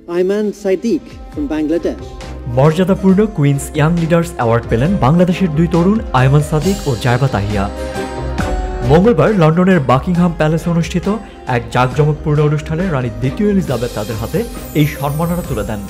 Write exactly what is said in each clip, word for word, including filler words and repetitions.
Ayman Sadiq from Bangladesh. মর্যাদাপূর্ণ Queen's young leaders award পেলেন বাংলাদেশের দুই তরুণ আয়মান সাদিক ও জাইবা তাহিয়া। মঙ্গলবার লন্ডনের বাকিংহাম প্যালেসে অনুষ্ঠিত এক জাঁকজমকপূর্ণ অনুষ্ঠানে রানী দ্বিতীয় এলিজাবেথ তাদের হাতে এই সম্মাননা তুলে দেন।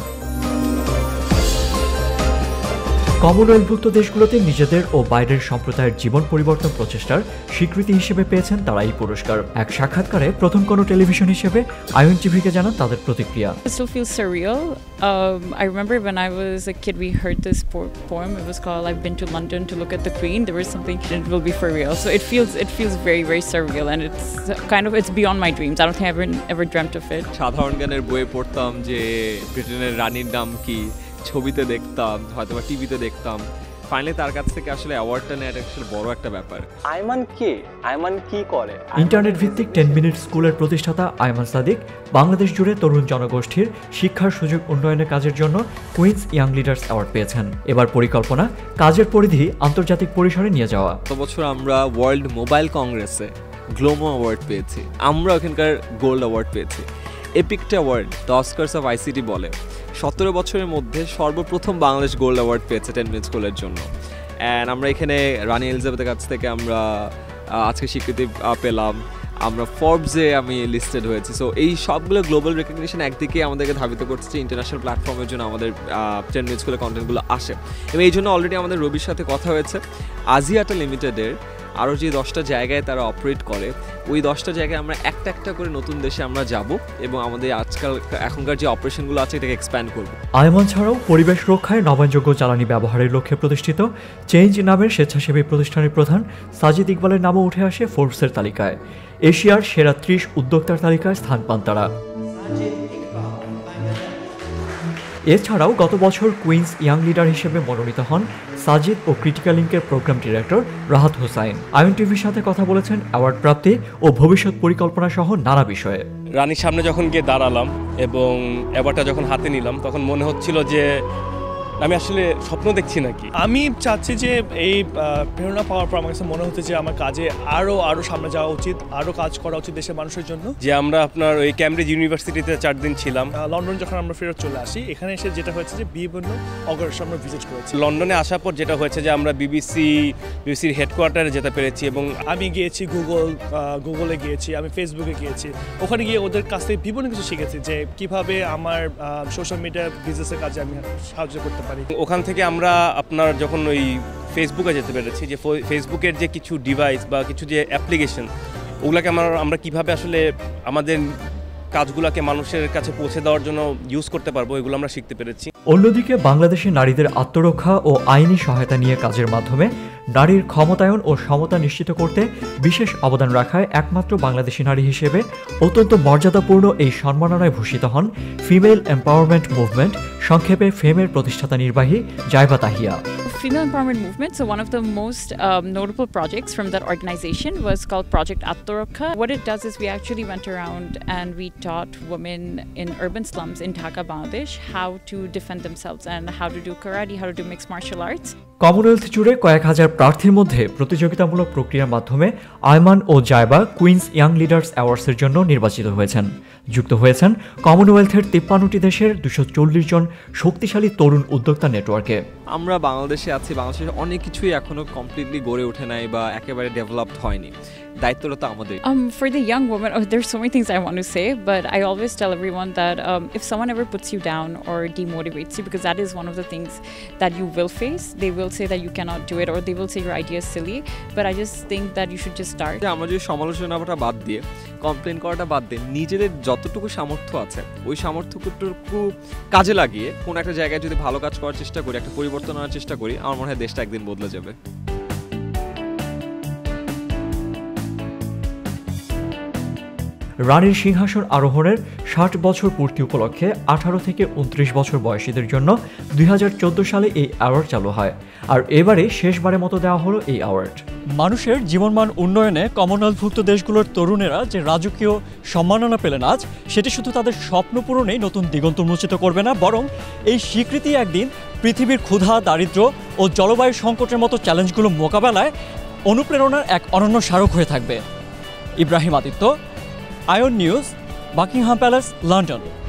কমনওয়েলথভুক্ত দেশগুলোতে নিজেদের ও বাইরের সম্প্রদায়ের জীবন পরিবর্তন প্রচেষ্টার স্বীকৃতি হিসেবে পেয়েছেন তারা এই পুরস্কার। এক সাক্ষাৎকারে প্রথম কোনো টেলিভিশন হিসেবে আইএন টিভিকে জানান তাদের প্রতিক্রিয়া। It still feels surreal. Um, I remember when I was a kid, we heard this poem. It was called "I've Been to London to Look at the Queen." There was something. It will be for real. So it feels it feels very very surreal, and it's kind of it's beyond my dreams. I don't think I ever ever dreamt of it. সাধারণ জ্ঞানের বইয়ে পড়তাম যে ব্রিটেনের রানীর নাম কি, ছবিতে দেখতাম, হয়তো বা টিভিতে দেখতাম। ফাইনালি তার কাছ থেকে আসলে অ্যাওয়ার্ডটা নেওয়া আসলে বড় একটা ব্যাপার। আয়মান কে? আয়মান কি করে? ইন্টারনেট ভিত্তিক টেন মিনিট স্কুলের প্রতিষ্ঠাতা আয়মান সাদিক বাংলাদেশ জুড়ে তরুণ জনগোষ্ঠীর শিক্ষার সুযোগ উন্নয়নের কাজের জন্য কুইন্স ইয়াং লিডার্স অ্যাওয়ার্ড পেয়েছেন। এবার পরিকল্পনা কাজের পরিধি আন্তর্জাতিক পরিসরে নিয়ে যাওয়া। গত বছর আমরা ওয়ার্ল্ড মোবাইল কংগ্রেসে গ্লোমো অ্যাওয়ার্ড পেয়েছি, আমরা ওখানকার গোল্ড অ্যাওয়ার্ড পেয়েছি। এপিকটা award the Oscars of ICT বলে সতেরো বছরের মধ্যে সর্বপ্রথম বাংলাদেশ গোল্ড অ্যাওয়ার্ড পেয়েছে টেন মিনিট স্কুলের জন্য। অ্যান্ড আমরা এখানে রানী এলিজাবেথের কাছ থেকে আমরা আজকে স্বীকৃতি পেলাম, আমরা ফোর্বসে আমি লিস্টেড হয়েছি। সো এই সবগুলো গ্লোবাল রেকগনিশন একদিকে আমাদেরকে ধাবিত করছে যে ইন্টারন্যাশনাল প্ল্যাটফর্মের জন্য আমাদের টেন মিনিট স্কুলের কন্টেন্টগুলো আসে। এবং এই জন্য অলরেডি আমাদের রবির সাথে কথা হয়েছে আজিয়াটা লিমিটেডের আরও যে দশটা জায়গায় তারা অপারেট করে, ওই দশটা জায়গায় আমরা একটা একটা করে নতুন দেশে আমরা যাব এবং আমাদের আজকাল এখনকার যে অপারেশনগুলো আছে এটাকে এক্সপ্যান্ড করব। আয়মান ছাড়াও পরিবেশ রক্ষায় নবায়নযোগ্য জ্বালানি ব্যবহারের লক্ষ্যে প্রতিষ্ঠিত চেঞ্জ নামের স্বেচ্ছাসেবী প্রতিষ্ঠানের প্রধান সাজিদ ইকবালের নামও উঠে আসে ফোর্বসের তালিকায়। এশিয়ার সেরা ত্রিশ উদ্যোক্তার তালিকায় স্থান পান তারা। এছাড়াও গত বছর কুইন্স ইয়াং লিডার হিসেবে মনোনীত হন সাজিদ ও ক্রিটিক্যাল লিঙ্কের প্রোগ্রাম ডিরেক্টর রাহাত হোসাইন। আইএন টিভির সাথে কথা বলেছেন অ্যাওয়ার্ড প্রাপ্তি ও ভবিষ্যৎ পরিকল্পনা সহ নানা বিষয়ে। রানীর সামনে যখন গিয়ে দাঁড়ালাম এবং অ্যাওয়ার্ডটা যখন হাতে নিলাম তখন মনে হচ্ছিল যে আমি আসলে স্বপ্ন দেখছি নাকি। আমি চাচ্ছি যে এই প্রেরণা পাওয়ার পর আমার কাছে মনে হচ্ছে যে আমার কাজে আরও আরও সামনে যাওয়া উচিত, আরও কাজ করা উচিত দেশের মানুষের জন্য। যে আমরা আপনার ওই ক্যামব্রিজ ইউনিভার্সিটিতে চার দিন ছিলাম। লন্ডন যখন আমরা ফেরত চলে আসি, এখানে এসে যেটা হয়েছে যে বিভিন্ন অগ্রসর আমরা ভিজিট করেছি। লন্ডনে আসার পর যেটা হয়েছে যে আমরা বিবিসি বিবিসির হেডকোয়ার্টারে যেতে পেরেছি এবং আমি গিয়েছি গুগল গুগলে গিয়েছি, আমি ফেসবুকে গিয়েছি। ওখানে গিয়ে ওদের কাছ থেকে বিভিন্ন কিছু শিখেছি যে কীভাবে আমার সোশ্যাল মিডিয়া বিজনেসের কাজে আমি সাহায্য করতে পারি। ওখান থেকে আমরা আপনার যখন ওই ফেসবুকে যেতে পেরেছি যে ফেসবুকের যে কিছু ডিভাইস বা কিছু যে অ্যাপ্লিকেশন ওগুলোকে আমরা আমরা কীভাবে আসলে আমাদের কাজগুলোকে মানুষের কাছে পৌঁছে দেওয়ার জন্য ইউজ করতে পারবো, এগুলো আমরা শিখতে পেরেছি। অন্যদিকে বাংলাদেশের নারীদের আত্মরক্ষা ও আইনি সহায়তা নিয়ে কাজের মাধ্যমে নারীর ক্ষমতায়ন ও সমতা নিশ্চিত করতে বিশেষ অবদান রাখায় একমাত্র বাংলাদেশি নারী হিসেবে অত্যন্ত মর্যাদাপূর্ণ এই সম্মাননায় ভূষিত হন ফিমেল এম্পাওয়ারমেন্ট মুভমেন্ট, সংক্ষেপে ফেমের প্রতিষ্ঠাতা নির্বাহী Zaiba Tahiya. Female empowerment movement, so one of the most um, notable projects from that organization was called Project Attorokha. What it does is we actually went around and we taught women in urban slums in Dhaka, Bangladesh how to defend themselves and how to do karate, how to do mixed martial arts. Commonwealth জুড়ে কয়েক হাজার প্রার্থীর মধ্যে প্রতিযোগিতামূলক প্রক্রিয়ার মাধ্যমে আয়মান ও Zaiba Queen's young leaders অ্যাওয়ার্ডসের জন্য নির্বাচিত হয়েছেন। যুক্ত হয়েছেন কমনওয়েলথের তিপ্পান্নটি দেশের দুশো চল্লিশ জন শক্তিশালী তরুণ উদ্যোক্তা নেটওয়ার্কে। আমরা বাংলাদেশে আছি, বাংলাদেশের অনেক কিছুই এখনো কমপ্লিটলি গড়ে ওঠে নাই বা একেবারে ডেভেলপড হয়নি। দায়িত্বটা তো আমাদের। Um, for the young woman, oh, there's so many things I want to say, but I always tell everyone that um, if someone ever puts you down or demotivates you, because that is one of the things that you will face, they will say that you cannot do it or they will say your idea is silly, but I just think that you should just start. আমরা যদি সমালোচনাটা বাদ দিয়ে, complain করাটা বাদ দিয়ে নিজেদের যতটুকু সামর্থ্য আছে ওই সামর্থ্যটুকু কাজে লাগিয়ে কোন একটা জায়গায় যদি ভালো কাজ করার চেষ্টা করি, একটা পরিবর্তন আনার চেষ্টা করি, আমার মনে হয় দেশটা একদিন বদলে যাবে। রানীর সিংহাসন আরোহণের ষাট বছর পূর্তি উপলক্ষে আঠারো থেকে উনত্রিশ বছর বয়সীদের জন্য দুই হাজার চোদ্দ সালে এই অ্যাওয়ার্ড চালু হয়, আর এবারে শেষবারের মতো দেওয়া হলো এই অ্যাওয়ার্ড। মানুষের জীবনমান উন্নয়নে কমনওয়েলথভুক্ত দেশগুলোর তরুণেরা যে রাজকীয় সম্মাননা পেলেন আজ, সেটি শুধু তাদের স্বপ্ন পূরণেই নতুন দিগন্ত উন্মোচিত করবে না, বরং এই স্বীকৃতি একদিন পৃথিবীর ক্ষুধা, দারিদ্র্য ও জলবায়ু সংকটের মতো চ্যালেঞ্জগুলো মোকাবেলায় অনুপ্রেরণার এক অনন্য স্মারক হয়ে থাকবে। Ibrahim Aditya, Ayon news, Buckingham palace, London.